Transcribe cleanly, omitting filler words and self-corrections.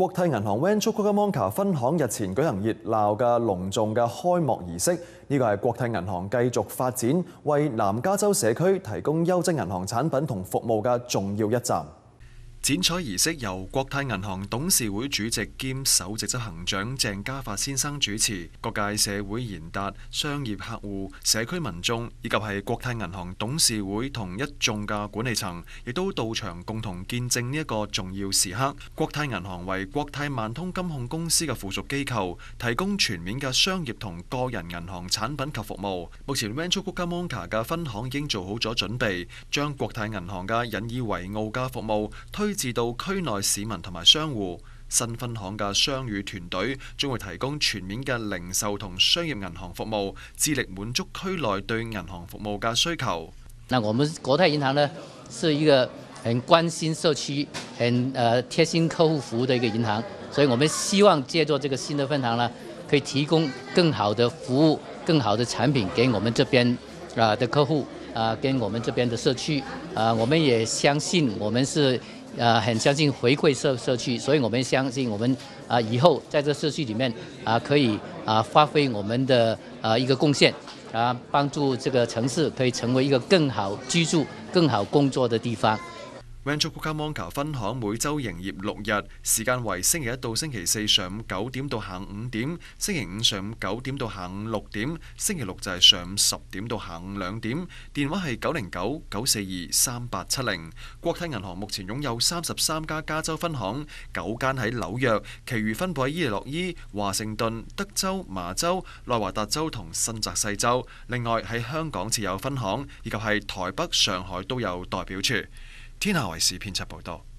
國泰銀行 Rancho Cucamonga 分行日前舉行熱鬧嘅隆重嘅開幕儀式，呢個係國泰銀行繼續發展，為南加州社區提供優質銀行產品同服務嘅重要一站。剪彩儀式由國泰銀行董事會主席兼首席執行長鄭家發先生主持，各界社會賢達、商業客戶、社區民眾以及係國泰銀行董事會同一眾嘅管理層，亦都到場共同見證呢一個重要時刻。國泰銀行為國泰萬通金控公司嘅附屬機構，提供全面嘅商業同個人銀行產品及服務。目前 Rancho Cucamonga 嘅分行已經做好咗準備，將國泰銀行嘅引以為傲嘅服務推至到區內市民同埋商戶。新分行嘅商譽團隊將會提供全面嘅零售同商業銀行服務，致力滿足區內對銀行服務嘅需求。 那我們國泰銀行呢，是一個很關心社區、很貼心客戶服務的一個銀行，所以我們希望借助這個新的分行呢，可以提供更好的服務、更好的產品給我們這邊的客戶跟我們這邊的社區。我們也相信我們是很相信回饋社區，所以我們相信我們以後在這社區裡面可以發揮我們的一個貢獻，幫助這個城市可以成為一個更好居住、更好工作的地方。 Rancho Cucamonga 分行每週營業6日，時間為星期一到星期四上午9點到下午5點，星期五上午9點到下午6點，星期六就係上午10點到下午2點。電話係909-942-3870。國泰銀行目前擁有33家加州分行，9間喺紐約，其餘分佈喺伊利諾伊、華盛頓、德州、麻州、內華達州同新澤西州。另外喺香港設有分行，以及係台北、上海都有代表處。天下衛視編輯報道。